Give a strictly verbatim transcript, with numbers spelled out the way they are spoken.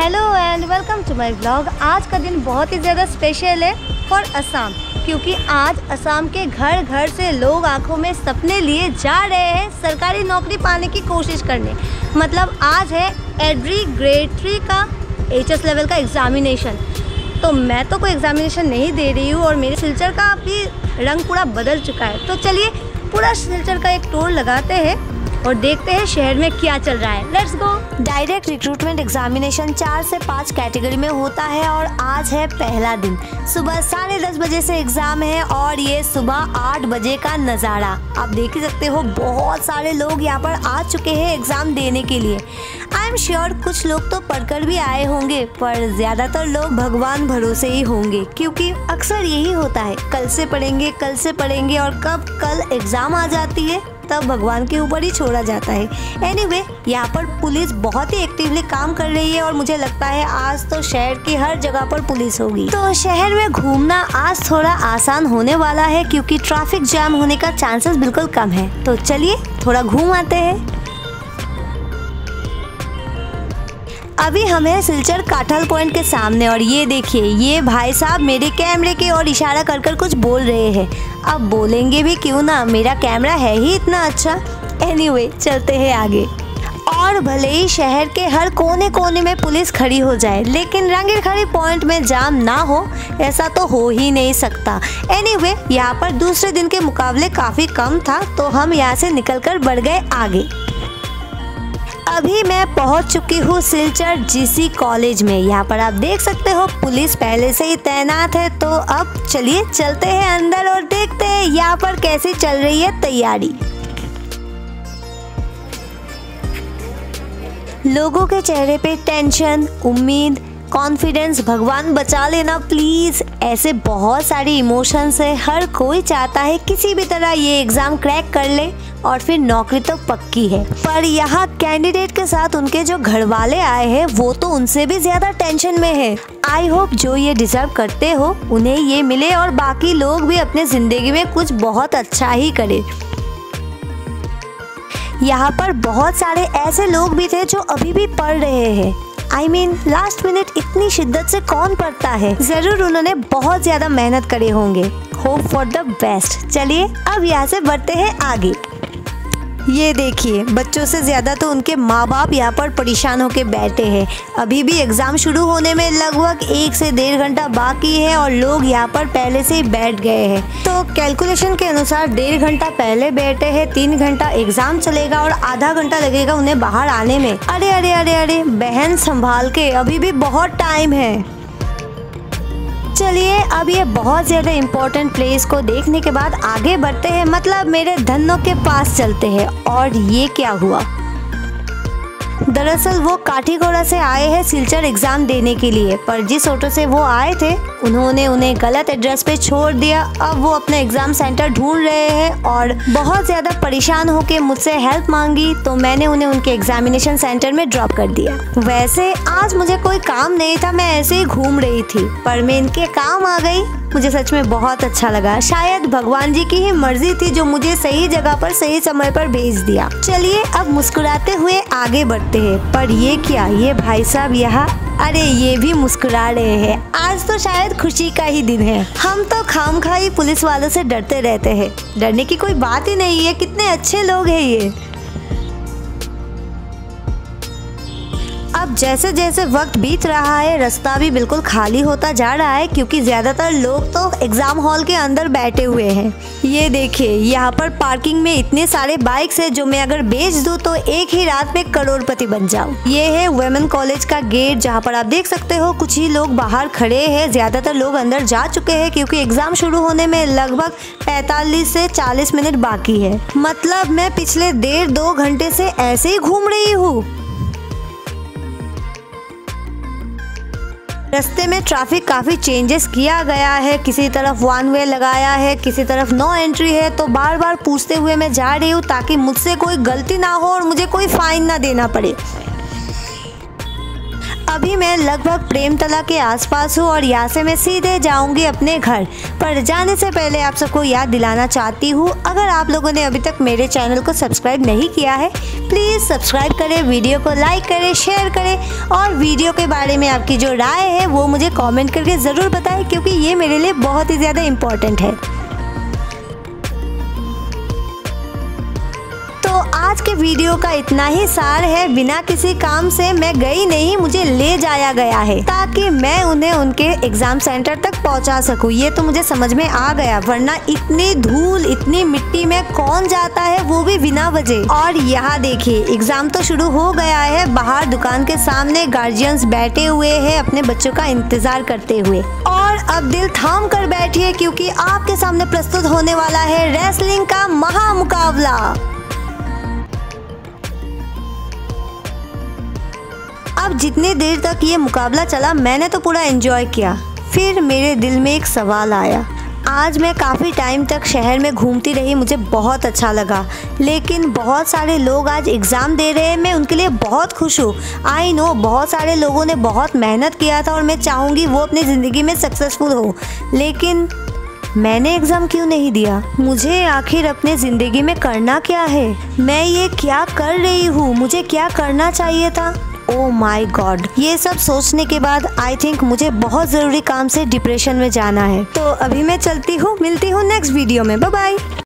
Hello and welcome to my vlog. आज का दिन बहुत ही ज़्यादा स्पेशल है फॉर असम, क्योंकि आज असम के घर घर से लोग आंखों में सपने लिए जा रहे हैं सरकारी नौकरी पाने की कोशिश करने। मतलब आज है एड्री ग्रेड थ्री का एच एस लेवल का एग्ज़ामिनेशन। तो मैं तो कोई एग्ज़ामिनेशन नहीं दे रही हूँ और मेरे सिलचर का भी रंग पूरा बदल चुका है। तो चलिए पूरा सिलचर का एक टूर लगाते हैं और देखते हैं शहर में क्या चल रहा है। Let's go. Direct recruitment examination चार से पाँच कैटेगरी में होता है और आज है पहला दिन। सुबह साढ़े दस बजे से एग्जाम है और ये सुबह आठ बजे का नज़ारा आप देख ही सकते हो। बहुत सारे लोग यहाँ पर आ चुके हैं एग्जाम देने के लिए। आई एम श्योर कुछ लोग तो पढ़कर भी आए होंगे, पर ज़्यादातर लोग भगवान भरोसे ही होंगे, क्योंकि अक्सर यही होता है, कल से पढ़ेंगे कल से पढ़ेंगे और कब कल एग्ज़ाम आ जाती है तब भगवान के ऊपर ही छोड़ा जाता है। एनीवे anyway, यहाँ पर पुलिस बहुत ही एक्टिवली काम कर रही है और मुझे लगता है आज तो शहर की हर जगह पर पुलिस होगी। तो शहर में घूमना आज थोड़ा आसान होने वाला है, क्योंकि ट्रैफिक जाम होने का चांसेस बिल्कुल कम है। तो चलिए थोड़ा घूम आते हैं। अभी हम हैं सिलचर काठल पॉइंट के सामने और ये देखिए, ये भाई साहब मेरे कैमरे की ओर इशारा कर कर कुछ बोल रहे हैं। अब बोलेंगे भी क्यों ना, मेरा कैमरा है ही इतना अच्छा। एनीवे anyway, चलते हैं आगे। और भले ही शहर के हर कोने कोने में पुलिस खड़ी हो जाए, लेकिन रंगीरखड़ी पॉइंट में जाम ना हो ऐसा तो हो ही नहीं सकता। एनीवे anyway, यहाँ पर दूसरे दिन के मुकाबले काफ़ी कम था, तो हम यहाँ से निकलकर बढ़ गए आगे। अभी मैं पहुंच चुकी हूँ सिलचर जी सी कॉलेज में। यहाँ पर आप देख सकते हो पुलिस पहले से ही तैनात है। तो अब चलिए चलते हैं अंदर और देखते हैं यहाँ पर कैसी चल रही है तैयारी। लोगों के चेहरे पे टेंशन, उम्मीद, कॉन्फिडेंस, भगवान बचा लेना प्लीज़, ऐसे बहुत सारे इमोशंस है। हर कोई चाहता है किसी भी तरह ये एग्ज़ाम क्रैक कर ले और फिर नौकरी तो पक्की है। पर यहाँ कैंडिडेट के साथ उनके जो घर वाले आए हैं वो तो उनसे भी ज़्यादा टेंशन में है। आई होप जो ये डिज़र्व करते हो उन्हें ये मिले और बाकी लोग भी अपने ज़िंदगी में कुछ बहुत अच्छा ही करें। यहाँ पर बहुत सारे ऐसे लोग भी थे जो अभी भी पढ़ रहे हैं। आई मीन लास्ट मिनट इतनी शिद्दत से कौन पढ़ता है। जरूर उन्होंने बहुत ज्यादा मेहनत करे होंगे। Hope for the best. चलिए अब यहाँ से बढ़ते हैं आगे। ये देखिए, बच्चों से ज़्यादा तो उनके माँ बाप यहाँ पर परेशान होके बैठे हैं। अभी भी एग्ज़ाम शुरू होने में लगभग एक से डेढ़ घंटा बाकी है और लोग यहाँ पर पहले से ही बैठ गए हैं। तो कैलकुलेशन के अनुसार डेढ़ घंटा पहले बैठे हैं, तीन घंटा एग्ज़ाम चलेगा और आधा घंटा लगेगा उन्हें बाहर आने में। अरे अरे अरे अरे बहन संभाल के, अभी भी बहुत टाइम है। चलिए अब ये बहुत ज़्यादा इम्पोर्टेंट प्लेस को देखने के बाद आगे बढ़ते हैं, मतलब मेरे धन्नों के पास चलते हैं। और ये क्या हुआ, दरअसल वो काठीगोड़ा से आए हैं सिलचर एग्ज़ाम देने के लिए, पर जिस ऑटो से वो आए थे उन्होंने उन्हें गलत एड्रेस पे छोड़ दिया। अब वो अपना एग्ज़ाम सेंटर ढूंढ रहे हैं और बहुत ज़्यादा परेशान होकर मुझसे हेल्प मांगी, तो मैंने उन्हें उनके एग्जामिनेशन सेंटर में ड्रॉप कर दिया। वैसे आज मुझे कोई काम नहीं था, मैं ऐसे ही घूम रही थी, पर मैं इनके काम आ गई। मुझे सच में बहुत अच्छा लगा। शायद भगवान जी की ही मर्जी थी जो मुझे सही जगह पर सही समय पर भेज दिया। चलिए अब मुस्कुराते हुए आगे बढ़ते हैं। पर ये क्या, ये भाई साहब यहाँ, अरे ये भी मुस्कुरा रहे हैं। आज तो शायद खुशी का ही दिन है। हम तो खामखा ही पुलिस वालों से डरते रहते हैं, डरने की कोई बात ही नहीं है। कितने अच्छे लोग हैं ये। अब जैसे जैसे वक्त बीत रहा है रास्ता भी बिल्कुल खाली होता जा रहा है, क्योंकि ज़्यादातर लोग तो एग्ज़ाम हॉल के अंदर बैठे हुए हैं। ये देखिए, यहाँ पर पार्किंग में इतने सारे बाइक्स हैं जो मैं अगर बेच दूँ तो एक ही रात में करोड़पति बन जाऊँ। ये है वुमेन कॉलेज का गेट, जहाँ पर आप देख सकते हो कुछ ही लोग बाहर खड़े हैं। ज़्यादातर लोग अंदर जा चुके हैं, क्योंकि एग्ज़ाम शुरू होने में लगभग पैंतालीस से चालीस मिनट बाकी है। मतलब मैं पिछले डेढ़ दो घंटे से ऐसे ही घूम रही हूँ। रास्ते में ट्रैफिक काफ़ी चेंजेस किया गया है, किसी तरफ वन वे लगाया है, किसी तरफ नो एंट्री है। तो बार बार पूछते हुए मैं जा रही हूँ ताकि मुझसे कोई गलती ना हो और मुझे कोई फाइन ना देना पड़े। अभी मैं लगभग प्रेमतला के आसपास हूँ और यहाँ से मैं सीधे जाऊँगी अपने घर। पर जाने से पहले आप सबको याद दिलाना चाहती हूँ, अगर आप लोगों ने अभी तक मेरे चैनल को सब्सक्राइब नहीं किया है प्लीज़ सब्सक्राइब करें, वीडियो को लाइक करें, शेयर करें और वीडियो के बारे में आपकी जो राय है वो मुझे कमेंट करके ज़रूर बताएं, क्योंकि ये मेरे लिए बहुत ही ज़्यादा इम्पोर्टेंट है। तो आज के वीडियो का इतना ही सार है। बिना किसी काम से मैं गई नहीं, मुझे ले जाया गया है ताकि मैं उन्हें उनके एग्जाम सेंटर तक पहुंचा सकूं। ये तो मुझे समझ में आ गया, वरना इतनी धूल इतनी मिट्टी में कौन जाता है, वो भी बिना वजह। और यहाँ देखिए एग्जाम तो शुरू हो गया है। बाहर दुकान के सामने गार्जियंस बैठे हुए हैं अपने बच्चों का इंतजार करते हुए। और अब दिल थाम कर बैठिए क्योंकि आपके सामने प्रस्तुत होने वाला है रेसलिंग का महामुकाबला। अब जितनी देर तक ये मुकाबला चला मैंने तो पूरा एंजॉय किया। फिर मेरे दिल में एक सवाल आया। आज मैं काफ़ी टाइम तक शहर में घूमती रही, मुझे बहुत अच्छा लगा, लेकिन बहुत सारे लोग आज एग्ज़ाम दे रहे हैं, मैं उनके लिए बहुत खुश हूँ। आई नो बहुत सारे लोगों ने बहुत मेहनत किया था और मैं चाहूँगी वो अपनी ज़िंदगी में सक्सेसफुल हो, लेकिन मैंने एग्ज़ाम क्यों नहीं दिया? मुझे आखिर अपने ज़िंदगी में करना क्या है? मैं ये क्या कर रही हूँ? मुझे क्या करना चाहिए था? ओह माय गॉड, ये सब सोचने के बाद आई थिंक मुझे बहुत ज़रूरी काम से डिप्रेशन में जाना है। तो अभी मैं चलती हूँ, मिलती हूँ नेक्स्ट वीडियो में। Bye bye.